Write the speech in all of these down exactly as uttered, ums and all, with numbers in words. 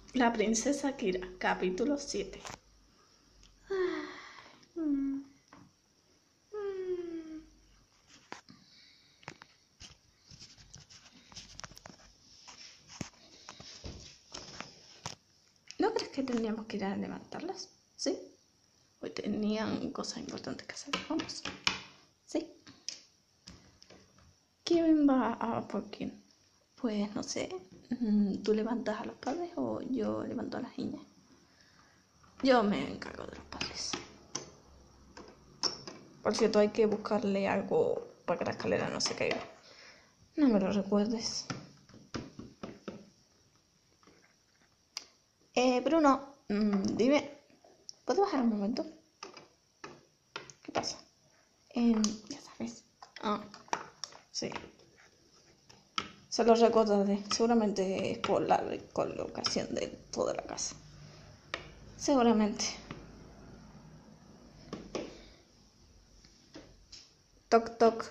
La princesa Kira, capítulo siete. Mm. Mm. ¿No crees que tendríamos que ir a levantarlas? ¿Sí? Hoy tenían cosas importantes que hacer. Vamos. ¿Sí? ¿Quién va a por quién? Pues no sé. ¿Tú levantas a los padres o yo levanto a las niñas? Yo me encargo de los padres. Por cierto, hay que buscarle algo para que la escalera no se caiga. No me lo recuerdes. Eh, Bruno, mmm, dime, ¿puedo bajar un momento? ¿Qué pasa? Eh, ya sabes. Ah, sí. Se lo recordaré. Seguramente es por la recolocación de toda la casa. Seguramente. Toc, toc.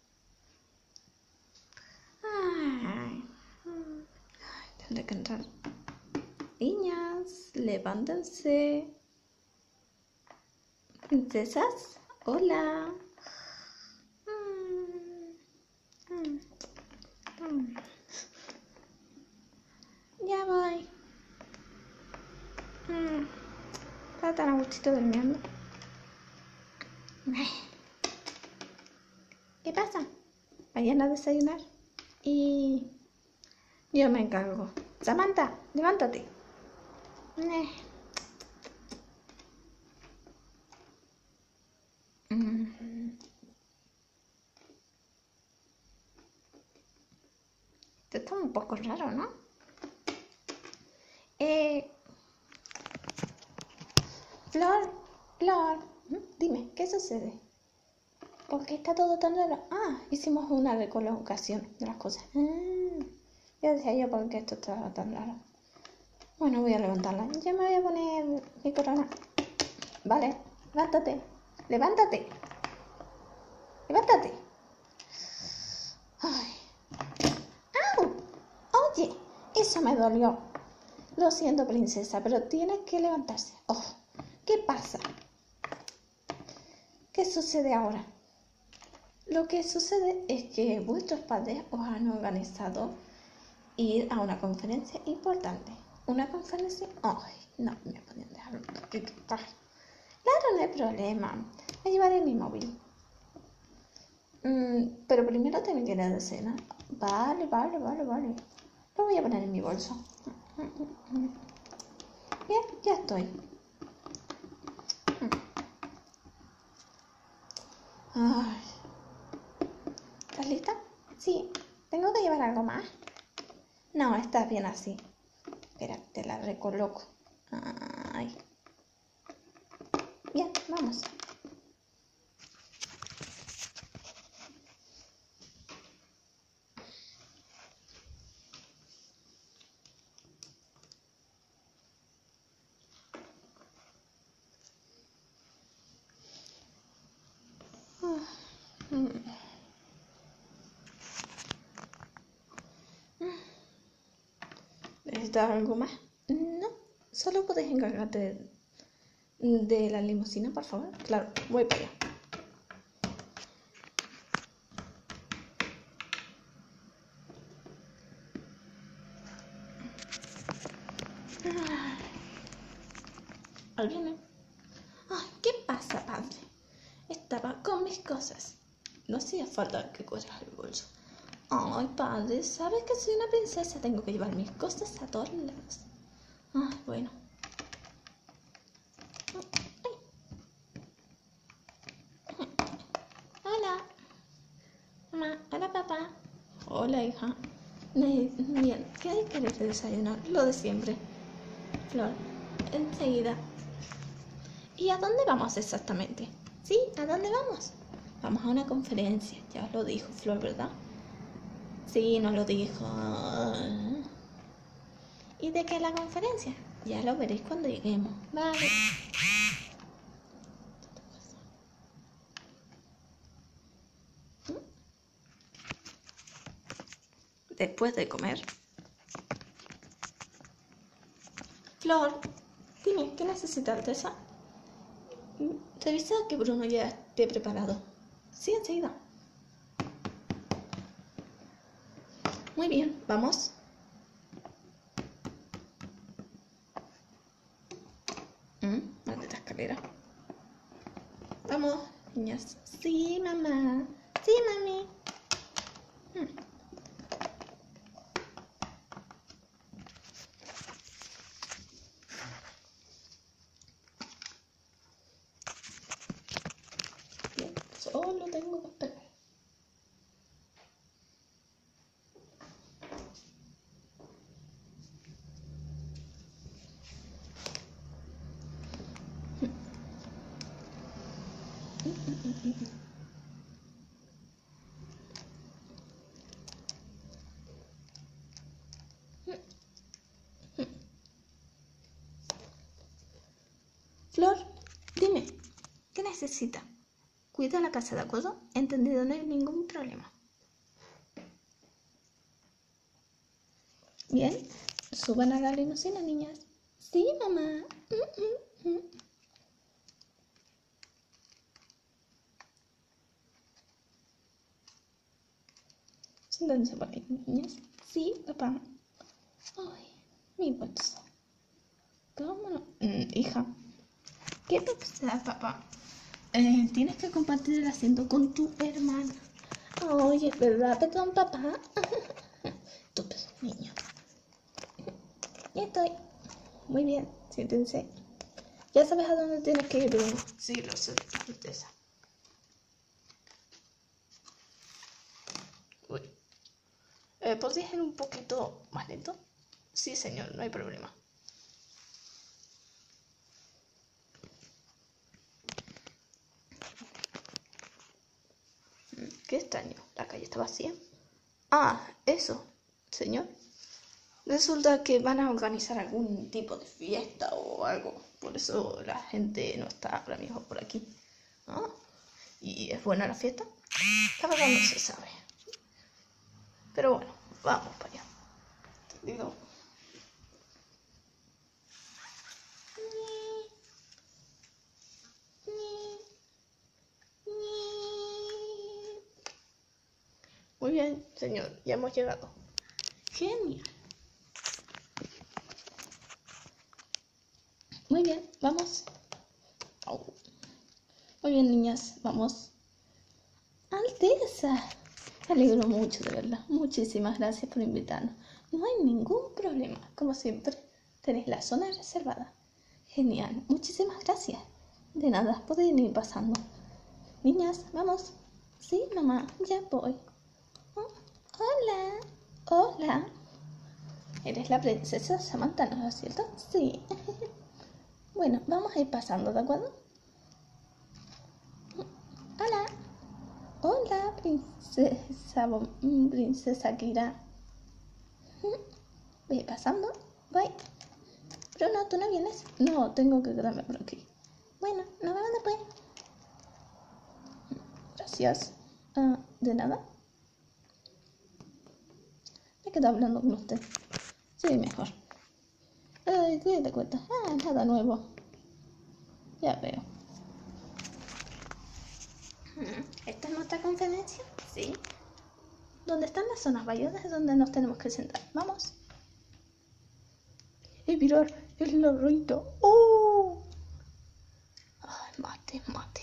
Ay, ay, tendré que entrar. Niñas, levántense. Princesas, hola. Mm, mm, mm. Ya voy. Mm, Estaba tan a gustito durmiendo. ¿Qué pasa? Vayan a desayunar. Y yo me encargo. Samantha, levántate. Eh. Mm. Esto está un poco raro, ¿no? Eh... Flor, Flor, dime, ¿qué sucede? ¿Por qué está todo tan raro? Ah, hicimos una recolocación de las cosas. Ah, ya decía yo por qué esto estaba tan raro. Bueno, voy a levantarla. Ya me voy a poner mi corona. Vale, levántate. Levántate. Levántate. Ay. ¡Au! Oye, eso me dolió. Lo siento, princesa, pero tienes que levantarse. Oh, ¿qué pasa? ¿Qué sucede ahora? Lo que sucede es que vuestros padres os han organizado ir a una conferencia importante. ¿Una conferencia? Ay, no me podían dejar un poquito. Claro, no hay problema. Me llevaré mi móvil. Mm, pero primero tengo que ir a la cena. Vale, vale, vale, vale. Lo voy a poner en mi bolso. Bien, ya estoy. Ay. ¿Estás lista? Sí. ¿Tengo que llevar algo más? No, estás bien así. Espera, te la recoloco. Ay. Bien, vamos. ¿Necesitas algo más? No, solo puedes encargarte de, de la limusina, por favor. Claro, voy para allá. Ahí viene. Ay, ¿qué pasa, padre? Estaba con mis cosas. No hacía falta que cogieras el bolso. Ay, padre, ¿sabes que soy una princesa? Tengo que llevar mis cosas a todos lados. Ay, bueno. Hola. Mamá, hola, papá. Hola, hija. Bien, ¿qué quieres de desayunar? Lo de siempre. Flor, enseguida. ¿Y a dónde vamos exactamente? Sí, ¿a dónde vamos? Vamos a una conferencia, ya os lo dijo Flor, ¿verdad? Sí, nos lo dijo. ¿Y de qué es la conferencia? Ya lo veréis cuando lleguemos. Vale. Después de comer, Flor, dime, ¿qué necesita, Alteza? Revisa que Bruno ya esté preparado. Sí, enseguida. Muy bien, vamos. Mm, maldita escalera. Vamos, niñas. Sí, mamá. Sí, mami. Mm. Bien, solo tengo que esperar. Flor, dime, ¿qué necesita? Cuida la casa, ¿de acuerdo? Entendido, no hay ningún problema. Bien, suban a la limusina, niñas. Sí, mamá. Mm, mm, mm. Siéntense por aquí, niñas. Sí, papá. Ay, mi bolsa. ¿Cómo no? Mm, hija, ¿qué pasa, papá? Eh, tienes que compartir el asiento con tu hermana. Oye, es verdad, perdón, papá. Estúpido niño. Ya estoy. Muy bien, siéntense. Ya sabes a dónde tienes que ir, Bruno. Sí, lo sé, Alteza. Uy. Eh, ¿Podrías ir un poquito más lento? Sí, señor, no hay problema. Qué extraño, la calle está vacía. Ah, eso, señor. Resulta que van a organizar algún tipo de fiesta o algo. Por eso la gente no está ahora mismo por aquí. ¿Ah? ¿Y es buena la fiesta? La verdad no se sabe. Pero bueno, vamos para allá. Digo. Muy bien, señor, ya hemos llegado. Genial. Muy bien, vamos. Oh. Muy bien, niñas, vamos. Alteza, me alegro mucho de verla. Muchísimas gracias por invitarnos. No hay ningún problema. Como siempre, tenéis la zona reservada. Genial, muchísimas gracias. De nada, podéis ir pasando. Niñas, vamos. Sí, mamá, ya voy. Oh, hola. Hola. Eres la princesa Samantha, ¿no es cierto? Sí. Bueno, vamos a ir pasando, ¿de acuerdo? Hola. Hola, princesa, princesa Kira. Voy pasando. Voy. Bruno, ¿tú no vienes? No, tengo que quedarme por aquí. Bueno, nos vemos después. Gracias. Uh, ¿De nada? Me quedo hablando con usted. Sí, mejor. Ay, ¿qué te cuento? Ah, nada nuevo. Ya veo. ¿Esta es nuestra conferencia? Sí. ¿Dónde están las zonas valiosas es donde nos tenemos que sentar? Vamos. ¡Eh, mirar! ¡Es la reina! ¡Oh! ¡Ay, mate, mate!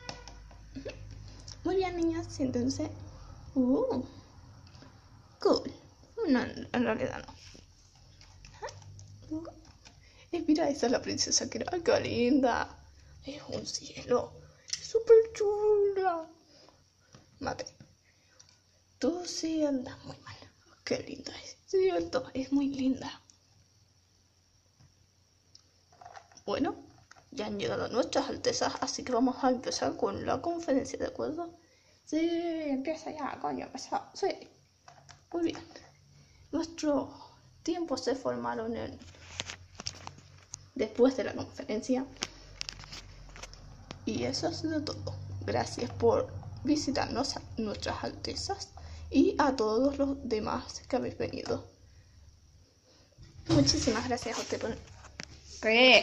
Muy bien, niñas, siéntense. ¡Uh! Cool. No, en realidad no. Uh. Eh, mira, esa es la princesa que era. ¡Qué linda! Es un cielo. Es súper chula. Mate. Tú sí andas muy mal. Qué linda es. Cierto, es muy linda. Bueno, ya han llegado nuestras altezas, así que vamos a empezar con la conferencia, ¿de acuerdo? Sí, empieza ya, coño, empezó. Sí. Muy bien. Nuestros tiempos se formaron en... después de la conferencia. Y eso ha sido todo. Gracias por visitarnos a nuestras altezas y a todos los demás que habéis venido. Muchísimas gracias a usted por ¿Qué?